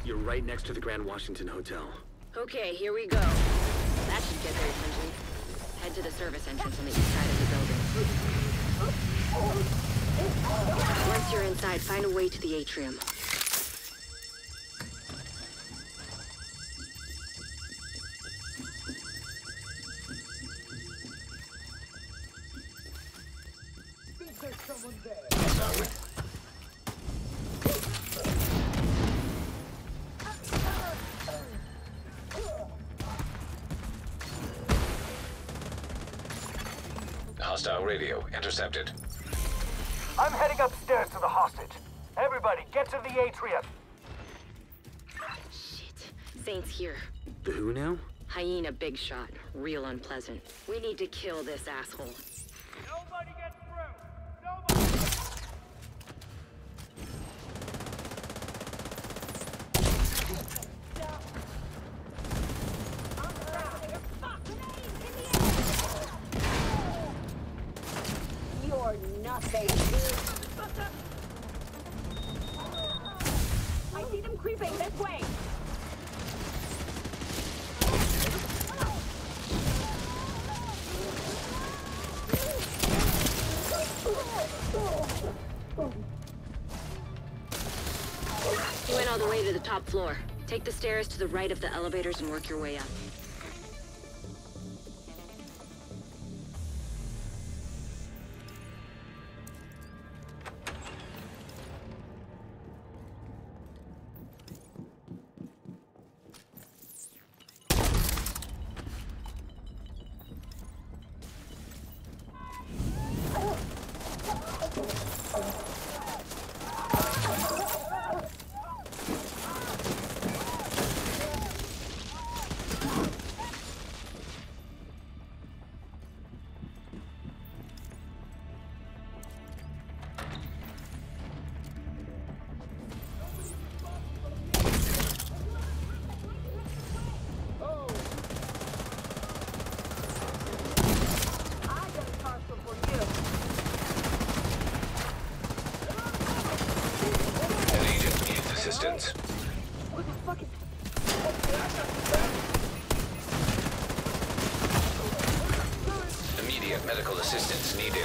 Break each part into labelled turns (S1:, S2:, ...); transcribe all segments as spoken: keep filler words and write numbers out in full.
S1: You're right next to the Grand Washington Hotel.
S2: Okay, here we go. That should get their attention. Head to the service entrance on the east side of the building. Once you're inside, find a way to the atrium.
S3: There's someone there.
S4: Hostile radio intercepted.
S3: I'm heading upstairs to the hostage. Everybody, get to the atrium.
S2: Shit. Saint's here.
S1: The who now?
S2: Hyena big shot. Real unpleasant. We need to kill this asshole.
S3: Nobody gets through! Nobody!
S5: You're nothing. I see them creeping this way.
S2: You went all the way to the top floor. Take the stairs to the right of the elevators and work your way up.
S4: Assistance.
S5: What the fuck is...
S4: Immediate medical assistance needed.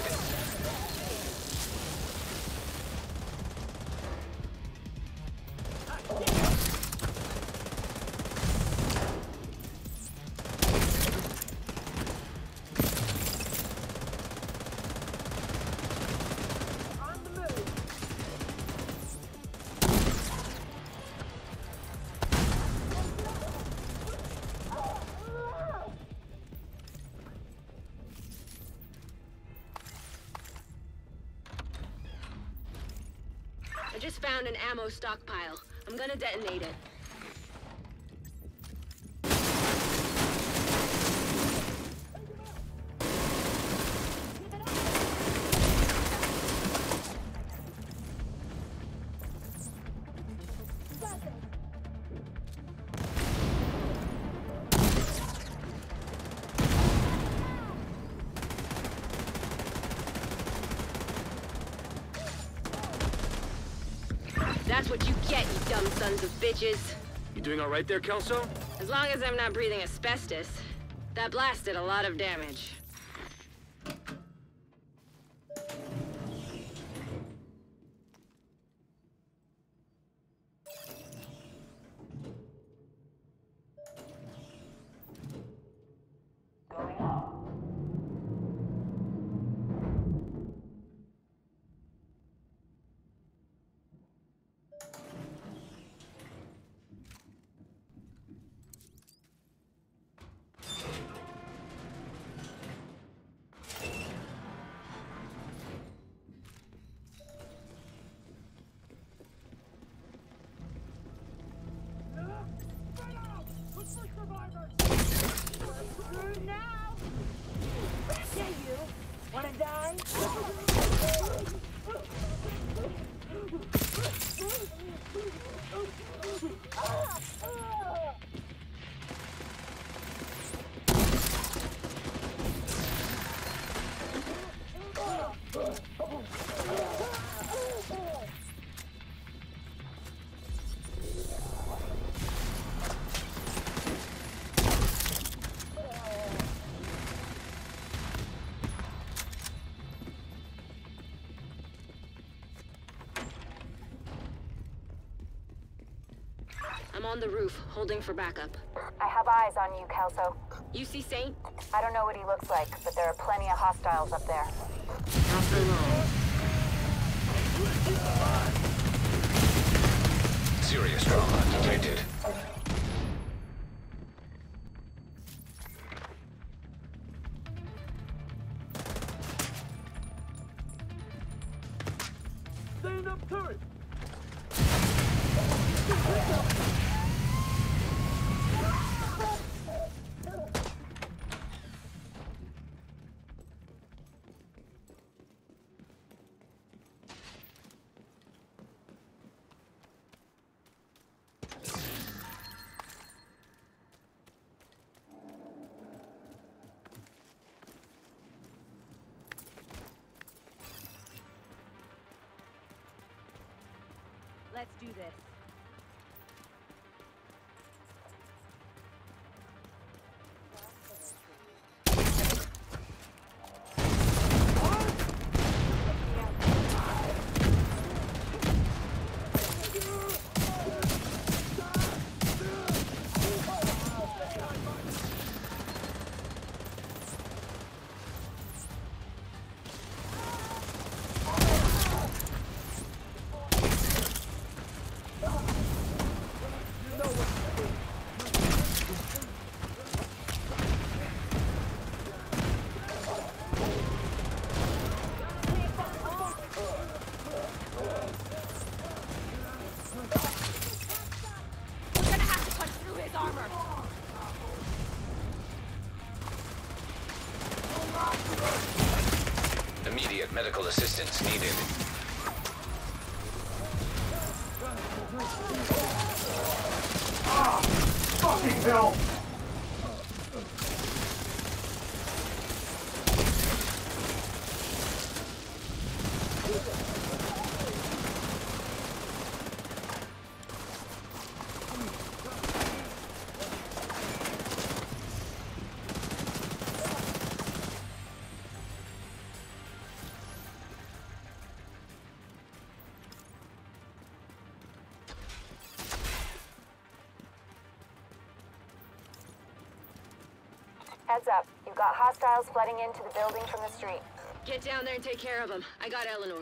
S2: I just found an ammo stockpile. I'm gonna detonate it. That's what you get, you dumb sons of bitches.
S1: You doing all right there, Kelso?
S2: As long as I'm not breathing asbestos. That blast did a lot of damage.
S5: Now! Yeah, you. Wanna die?
S2: on the roof, holding for backup.
S6: I have eyes on you, Kelso.
S2: You see Saint?
S6: I don't know what he looks like, but there are plenty of hostiles up there.
S2: Not for long.
S4: Serious trauma detected.
S3: Stand up turret!
S5: Let's do this.
S4: Immediate medical assistance needed.
S3: Fucking hell!
S6: Heads up. You've got hostiles flooding into the building from the street.
S2: Get down there and take care of them. I got Eleanor.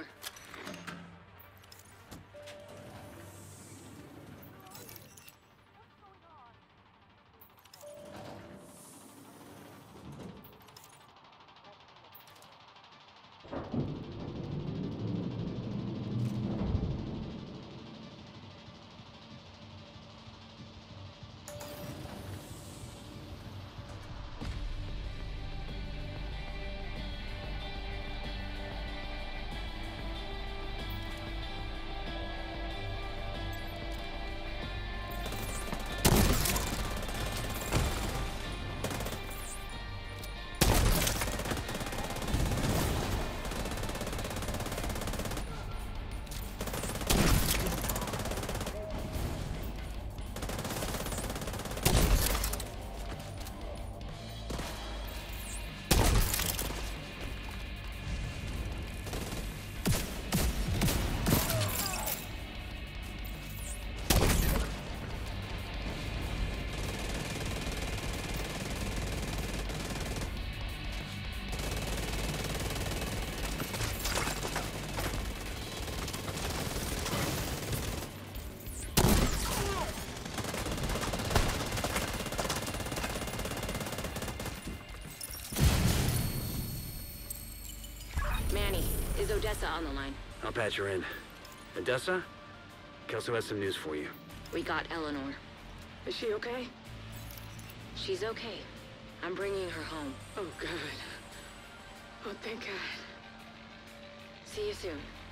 S2: Manny, is Odessa on the line?
S1: I'll patch her in. Odessa? Kelso has some news for you.
S2: We got Eleanor.
S1: Is she okay?
S2: She's okay. I'm bringing her home.
S1: Oh, God. Oh, thank God.
S2: See you soon.